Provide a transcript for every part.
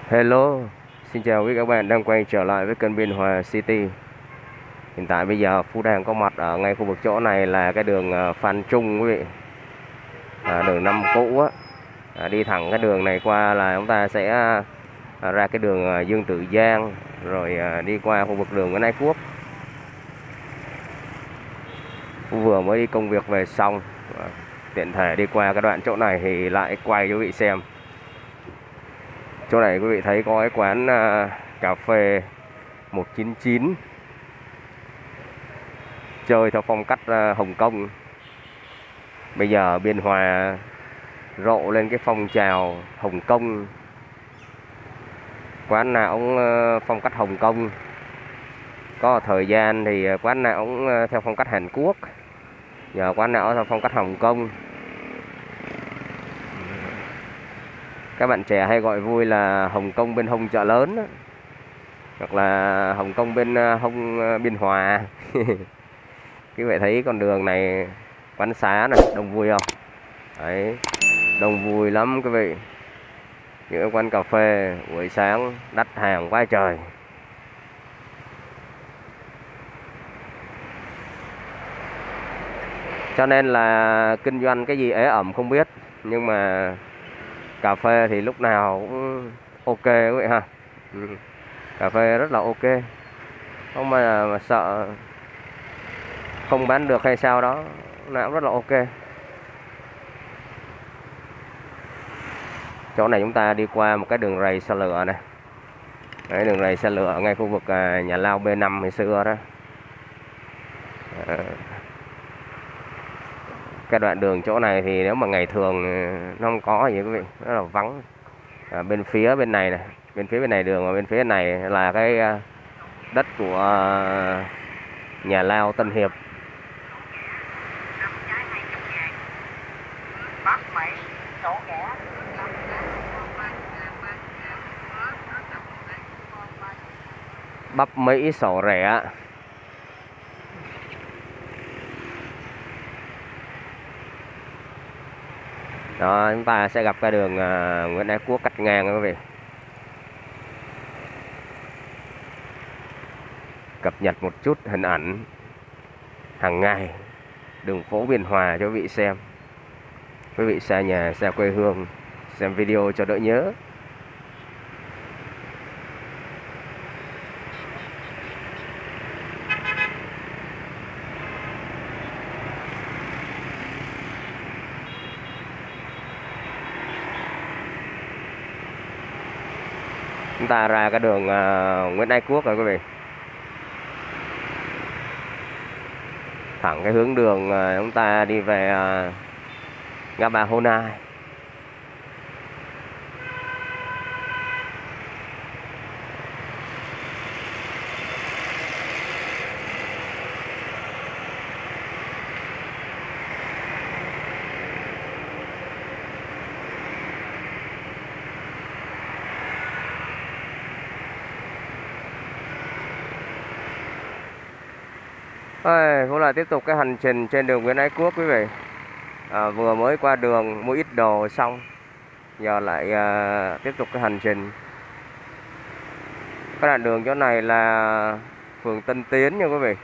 Hello, xin chào quý các bạn đang quay trở lại với kênh Biên Hòa City. Hiện tại bây giờ Phú đang có mặt ở ngay khu vực chỗ này là cái đường Phan Trung quý vị. Đường năm cũ á. Đi thẳng cái đường này qua là chúng ta sẽ ra cái đường Dương Tử Giang, rồi đi qua khu vực đường Nguyễn Ái Quốc. Phú vừa mới đi công việc về xong, tiện thể đi qua cái đoạn chỗ này thì lại quay cho quý vị xem. Chỗ này quý vị thấy có cái quán cà phê 199 chơi theo phong cách Hồng Kông. Bây giờ Biên Hòa rộ lên cái phong trào Hồng Kông, quán nào cũng phong cách Hồng Kông. Có thời gian thì quán nào cũng theo phong cách Hàn Quốc, giờ quán nào theo phong cách Hồng Kông. Các bạn trẻ hay gọi vui là Hồng Kông bên hông chợ lớn đó, hoặc là Hồng Kông bên hông Biên Hòa. Quý vị thấy con đường này, quán xá này đông vui không? Đấy, đông vui lắm quý vị. Những quán cà phê buổi sáng đắt hàng quá trời. Cho nên là kinh doanh cái gì ế ẩm không biết, nhưng mà cà phê thì lúc nào cũng ok quý vị ha. Cà phê rất là ok, không mà sợ không bán được hay sao đó, nào cũng rất là ok. Chỗ này chúng ta đi qua một cái đường ray xe lửa này. Đấy, đường ray xe lửa ở ngay khu vực nhà lao B5 hồi xưa đó. Cái đoạn đường chỗ này thì nếu mà ngày thường nó không có gì quý vị, rất là vắng. Bên phía bên này này, bên phía bên này đường, và bên phía này là cái đất của nhà lao Tân Hiệp. Bắp Mỹ sổ rẻ. Đó, chúng ta sẽ gặp cái đường Nguyễn Ái Quốc cắt ngang quý vị. Cập nhật một chút hình ảnh hàng ngày đường phố Biên Hòa cho quý vị xem. Quý vị xa nhà, xa quê hương, xem video cho đỡ nhớ. Chúng ta ra cái đường Nguyễn Ái Quốc rồi quý vị. Thẳng cái hướng đường chúng ta đi về ngã ba Hồ Nai. Cũng là tiếp tục cái hành trình trên đường Nguyễn Ái Quốc quý vị. Vừa mới qua đường mua ít đồ xong, giờ lại tiếp tục cái hành trình. Cái đoạn đường chỗ này là phường Tân Tiến nha quý vị.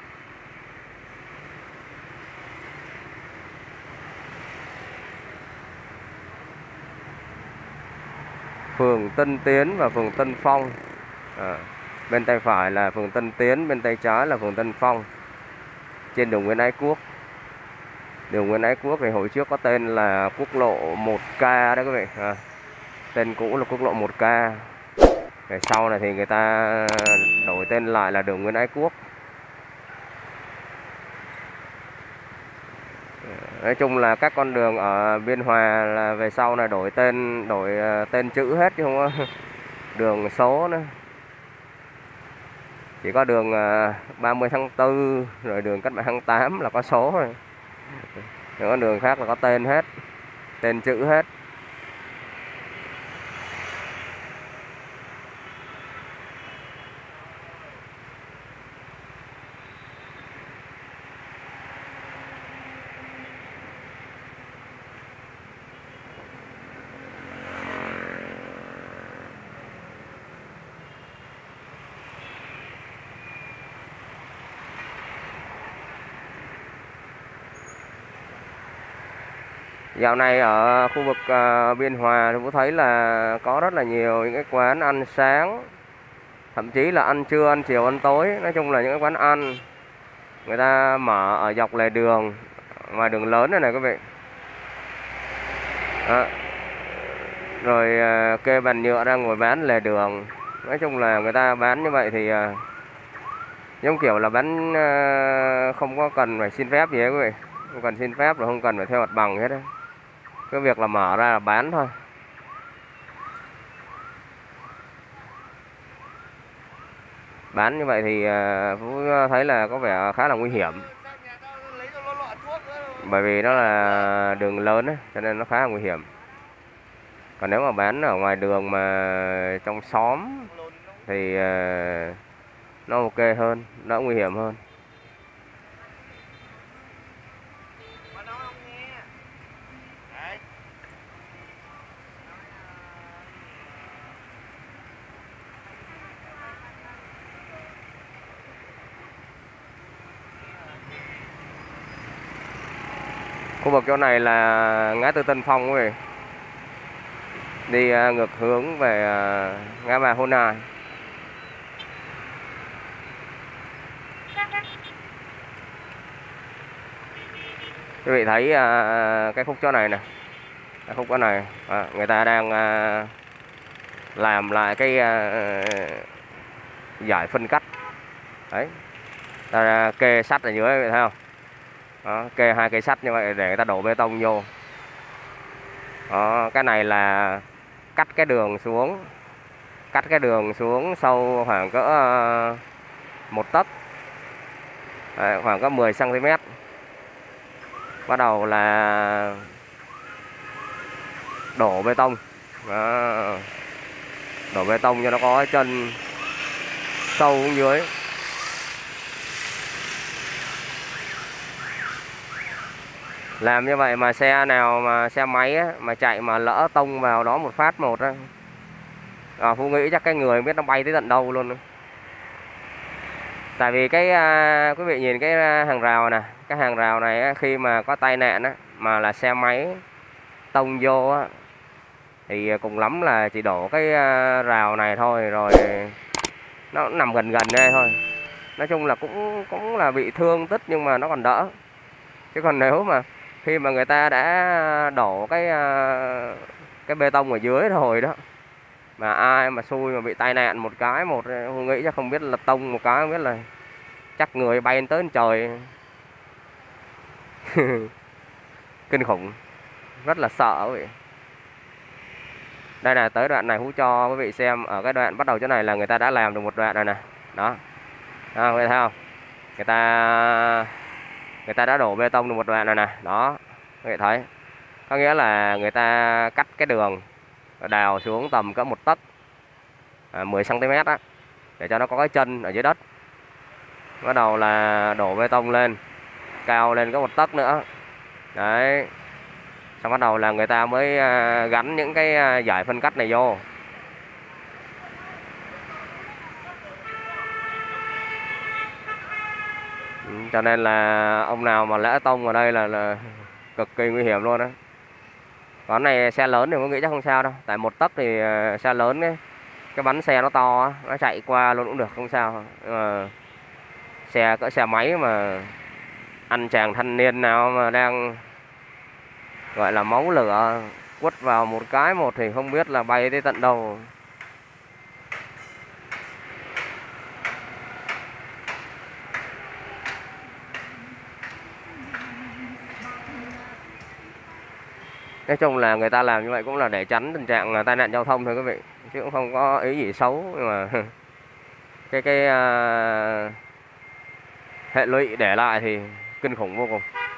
Phường Tân Tiến và phường Tân Phong. Bên tay phải là phường Tân Tiến, bên tay trái là phường Tân Phong. Trên đường Nguyễn Ái Quốc. Đường Nguyễn Ái Quốc thì hồi trước có tên là quốc lộ 1K đó quý vị. Tên cũ là quốc lộ 1K. Rồi sau này thì người ta đổi tên lại là đường Nguyễn Ái Quốc. Nói chung là các con đường ở Biên Hòa là về sau này đổi tên chữ hết chứ không có đường số nữa. Chỉ có đường 30 tháng 4 rồi đường Cách mạng tháng 8 là có số rồi. Những con đường khác là có tên hết, tên chữ hết. Dạo này ở khu vực Biên Hòa thì cũng thấy là có rất là nhiều những cái quán ăn sáng, thậm chí là ăn trưa, ăn chiều, ăn tối. Nói chung là những cái quán ăn người ta mở ở dọc lề đường, ngoài đường lớn này này quý vị. Đó. Rồi kê bàn nhựa ra ngồi bán lề đường. Nói chung là người ta bán như vậy thì giống kiểu là bán không có cần phải xin phép gì hết quý vị. Không cần xin phép rồi không cần phải theo mặt bằng hết đấy. Cái việc là mở ra là bán thôi. Bán như vậy thì Phú thấy là có vẻ khá là nguy hiểm. Bởi vì nó là đường lớn ấy, cho nên nó khá là nguy hiểm. Còn nếu mà bán ở ngoài đường mà trong xóm thì nó ok hơn, nó nguy hiểm hơn. Khu vực chỗ này là ngã tư Tân Phong quý vị. Đi ngược hướng về ngã ba Hôn Nai. Quý vị thấy cái khúc chỗ này nè, cái khúc chỗ này người ta đang làm lại cái giải phân cách. Đấy, ta kê sắt ở dưới, thấy không? Đó, kê hai cây sắt như vậy để người ta đổ bê tông vô. Đó, cái này là cắt cái đường xuống, sâu khoảng cỡ 1 tấc, khoảng cỡ 10 cm. Bắt đầu là đổ bê tông. Đó. Đổ bê tông cho nó có chân sâu xuống dưới. Làm như vậy mà xe nào mà xe máy á, mà chạy mà lỡ tông vào đó một phát một á, Phú nghĩ chắc cái người không biết nó bay tới tận đâu luôn. Tại vì cái quý vị nhìn cái hàng rào nè, cái hàng rào này á, khi mà có tai nạn á, mà là xe máy tông vô á, thì cùng lắm là chỉ đổ cái rào này thôi, rồi nó nằm gần gần đây thôi. Nói chung là cũng là bị thương tích nhưng mà nó còn đỡ. Chứ còn nếu mà khi mà người ta đã đổ cái bê tông ở dưới rồi đó, mà ai mà xui mà bị tai nạn một cái một, không nghĩ chắc không biết là tông một cái không biết là chắc người bay tới trời. Kinh khủng, rất là sợ quý vị. Đây là tới đoạn này Hú cho quý vị xem ở cái đoạn bắt đầu chỗ này là người ta đã làm được một đoạn rồi nè. Đó, quý vị thấy không? Người ta đã đổ bê tông được một đoạn rồi nè. Đó, quý vị thấy. Có nghĩa là người ta cắt cái đường, đào xuống tầm cỡ 1 tấc, 10 cm á, để cho nó có cái chân ở dưới đất. Bắt đầu là đổ bê tông lên, cao lên có 1 tấc nữa. Đấy. Xong bắt đầu là người ta mới gắn những cái giải phân cách này vô. Cho nên là ông nào mà lỡ tông ở đây là cực kỳ nguy hiểm luôn đó. Còn này xe lớn thì có nghĩ chắc không sao đâu. Tại 1 tấc thì xe lớn ấy, cái bánh xe nó to, nó chạy qua luôn cũng được, không sao. Nhưng mà xe cỡ xe máy mà anh chàng thanh niên nào mà đang gọi là máu lửa quất vào một cái một thì không biết là bay tới tận đâu. Nói chung là người ta làm như vậy cũng là để tránh tình trạng tai nạn giao thông thôi quý vị, chứ cũng không có ý gì xấu. Nhưng mà cái hệ lụy để lại thì kinh khủng vô cùng.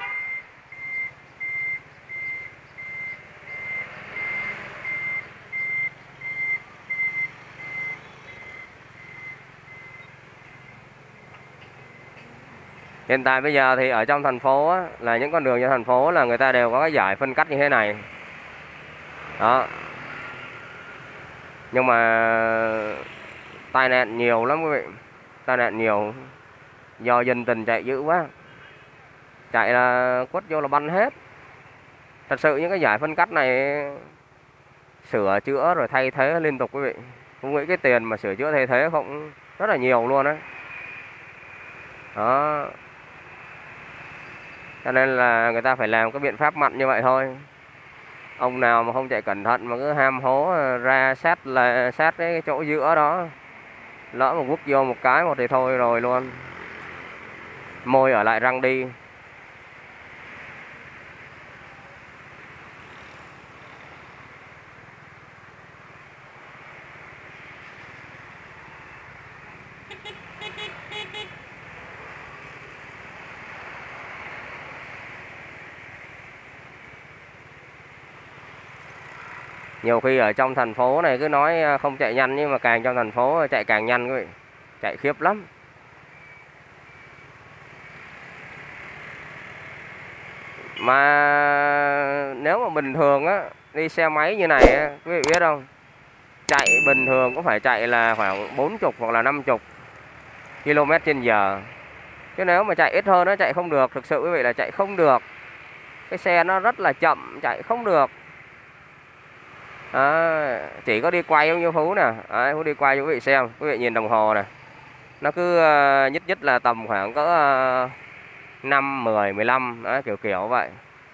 Hiện tại bây giờ thì ở trong thành phố á, là những con đường trong thành phố là người ta đều có cái giải phân cách như thế này. Đó. Nhưng mà tai nạn nhiều lắm quý vị. Tai nạn nhiều do dân tình chạy dữ quá. Chạy là quất vô là bắn hết. Thật sự những cái giải phân cách này sửa chữa rồi thay thế liên tục quý vị. Không nghĩ cái tiền mà sửa chữa thay thế không rất là nhiều luôn đấy. Đó. Cho nên là người ta phải làm cái biện pháp mạnh như vậy thôi. Ông nào mà không chạy cẩn thận mà cứ ham hố ra sát cái chỗ giữa đó, lỡ mà quất vô một cái thì thôi rồi luôn. Môi ở lại răng đi. Nhiều khi ở trong thành phố này cứ nói không chạy nhanh, nhưng mà càng trong thành phố chạy càng nhanh quý vị. Chạy khiếp lắm. Mà nếu mà bình thường á, đi xe máy như này á, quý vị biết không, chạy bình thường cũng phải chạy là khoảng 40 hoặc là 50 km/h. Chứ nếu mà chạy ít hơn nó chạy không được. Thực sự quý vị là chạy không được. Cái xe nó rất là chậm, chạy không được. À, chỉ có đi quay giống như Phú nè. Phú đi quay cho quý vị xem. Quý vị nhìn đồng hồ nè, nó cứ nhất là tầm khoảng có 5, 10, 15 đấy, kiểu vậy.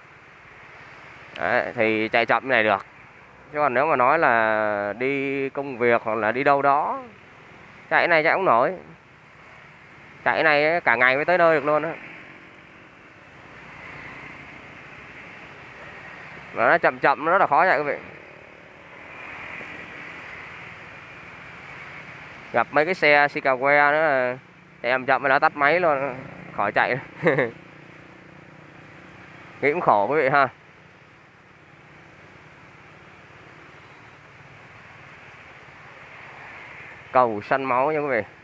Đấy, thì chạy chậm này được. Chứ còn nếu mà nói là đi công việc hoặc là đi đâu đó, chạy này chạy không nổi. Chạy này cả ngày mới tới nơi được luôn á. Nó chậm nó rất là khó chạy quý vị. Gặp mấy cái xe Chicago nữa, em chậm mới đã tắt máy luôn, khỏi chạy. Nghĩ cũng khổ quý vị ha. Cầu Săn Máu nha quý vị.